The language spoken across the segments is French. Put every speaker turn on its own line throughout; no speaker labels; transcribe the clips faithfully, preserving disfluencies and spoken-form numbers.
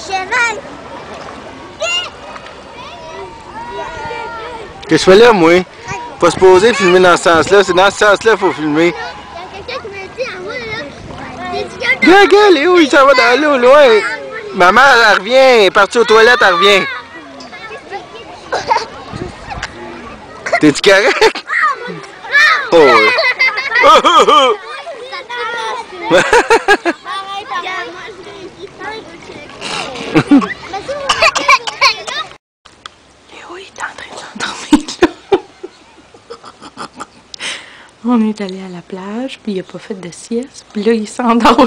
cheval.
Qu'est-ce que je fais là, moi? Pas se poser filmer dans ce sens-là. C'est dans ce sens-là qu'il faut filmer.
Il y a quelqu'un qui m'a dit en haut, là.
Gars, gars, Léo, il s'en va dans l'eau, loin. Maman, elle revient. Elle est partie aux toilettes, elle revient. T'es-tu correct? Oh!
Léo, il est en train de s'endormir là. On est allé à la plage, puis il a pas fait de sieste, puis là, il s'endort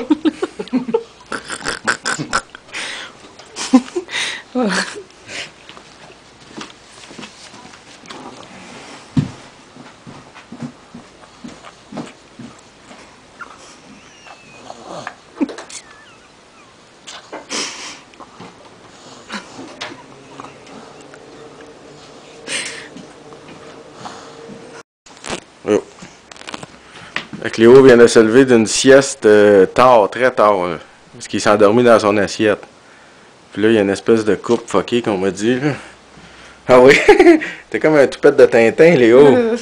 là.
Oh. Léo vient de se lever d'une sieste euh, tard, très tard, là, parce qu'il s'est endormi dans son assiette. Puis là, il y a une espèce de coupe fuckée qu'on m'a dit. Là. Ah oui? T'es comme un toupette de Tintin, Léo.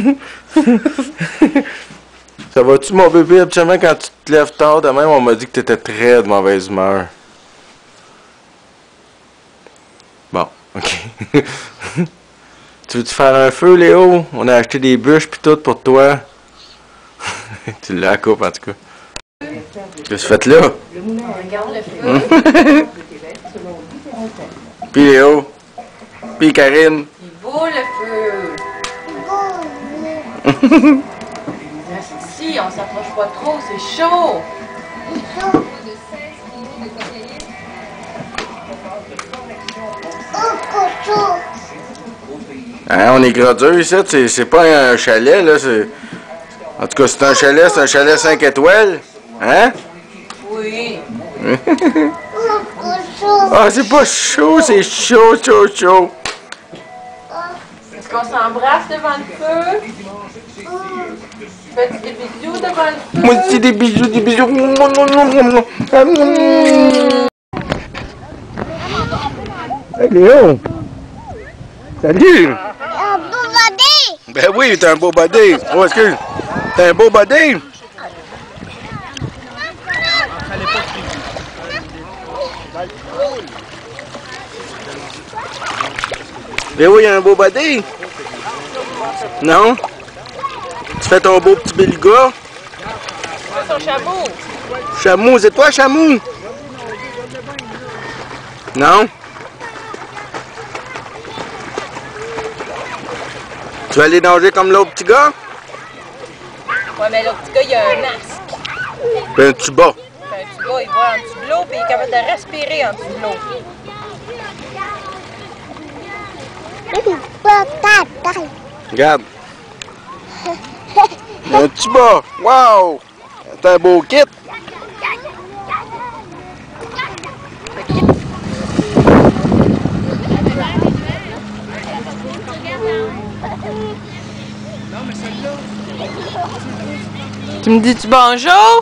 Ça va-tu, mon bébé? Habituellement, quand tu te lèves tard de même, on m'a dit que t'étais très de mauvaise humeur. Bon, ok. Tu veux-tu faire un feu, Léo? On a acheté des bûches pis tout pour toi. Tu l'as à coupe, en tout cas. Qu'est-ce que tu fais là?
Regarde le feu.
Pis Léo. Pis Karine.
Il est beau le feu. Si, on s'approche pas trop, c'est chaud.
Hein, on est gradeux ici, c'est pas un chalet, là. En tout cas, c'est un chalet, c'est un chalet cinq étoiles. Hein?
Oui.
Ah, c'est pas chaud, c'est chaud, chaud, chaud.
Est-ce qu'on s'embrasse devant le feu? Fais-tu des bisous devant le feu?
Moi, c'est des bisous, des bisous. Hey, Léo! Salut!
Un beau body!
Ben oui, t'as un beau body. Oh, excuse. T'as un beau body. Léo, il y a un beau body. Non? Tu fais ton beau petit beluga?
C'est son chameau.
Chameau, c'est toi, Chameau? Non? Tu vas aller nager comme l'autre petit gars?
Ouais, mais l'autre petit gars, il a un masque.
Ben, tu bats.
Ben, tu vois, il voit en dessous de l'eau, puis il est capable de respirer en dessous de l'eau.
Regarde. Un petit bas. Wow! C'est un beau kit.
Tu me dis-tu bonjour?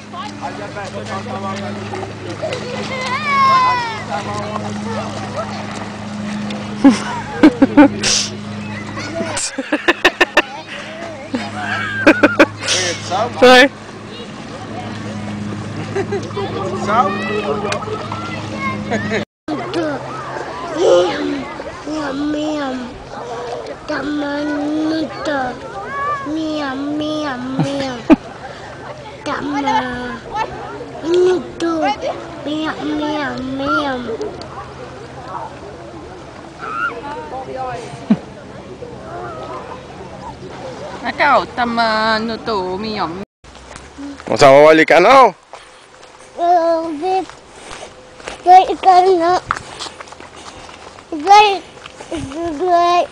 Ouais.
Miam, miam. Tamanuto. Miam, miam, miam. Tamanuto. Miam, miam, miam.
D'accord, tamanuto, miam.
On s'en va voir les canards?
Euh, vite. Vite, canard. Vite. Vite.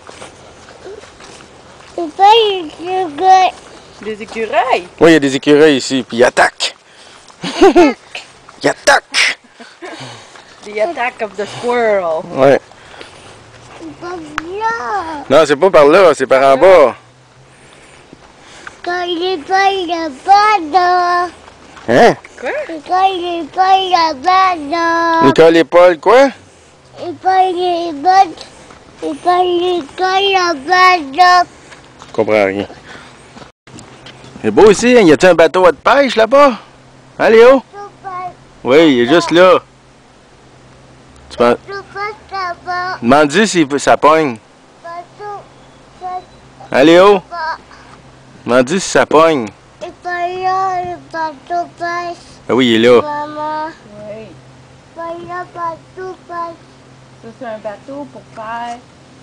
Vite.
Des écureuils?
Oui, il y a des écureuils ici, puis ils attaquent. Ils attaquent.
The attack of the squirrel.
Ouais.
Pas là.
Non, c'est pas par là, c'est par en bas.
Quand il est pas, il est pas là.
Hein?
Quoi?
Nicole et Paul là-bas, là.
Nicole et Paul, quoi?
Et Paul et Paul. Et Paul et Paul là-bas, là.
Je comprends rien. C'est beau ici, hein? Y a-t-il un bateau à de pêche là-bas? Hein, Léo? Oui, il est juste là. Tu penses...
Je passe là-bas.
Demande-lui si ça pogne.
Bateau. Ça
Hein, Léo?
va.
Demande-lui si ça pogne.
Et pas là, le bateau passe.
Ah oui, il est là.
Maman.
Oui.
Pas là, le bateau passe.
Ça, c'est un bateau pour faire...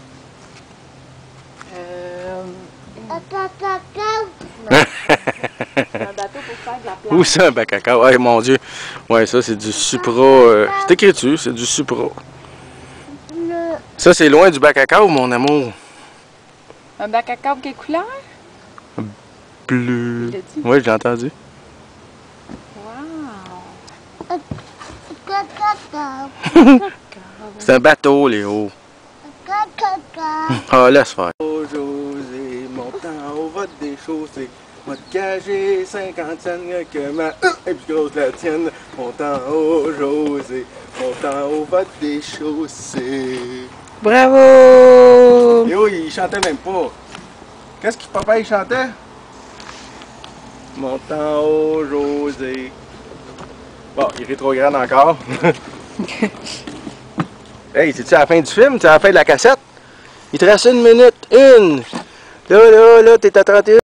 Euh...
Un cacao.
un bateau pour faire de la plage.
Où ça, un bac à cacao? Ouais, mon Dieu. Ouais, ça, c'est du Supra. Euh... C'est écrit dessus, c'est du Supra.
Le...
Ça, c'est loin du bac à cacao, mon amour.
Un bac à câble quelle couleur?
Bleu.
Il l'a dit?
Oui, j'ai entendu.
Wow!
Cacao.
C'est un bateau, Léo.
Cacao.
Ah, laisse faire. Oh, José, montant au vote des chaussées. Moi de gager cinquante cents que ma est plus grosse que la tienne. Montant au José, montant au vote des chaussées.
Bravo!
Léo, il chantait même pas. Qu'est-ce que papa il chantait? Montant au José. Bon, il est rétrograde encore. Hey, c'est-tu à la fin du film? C'est à la fin de la cassette? Il te reste une minute. Une! Là, là, là, t'es à trente et un.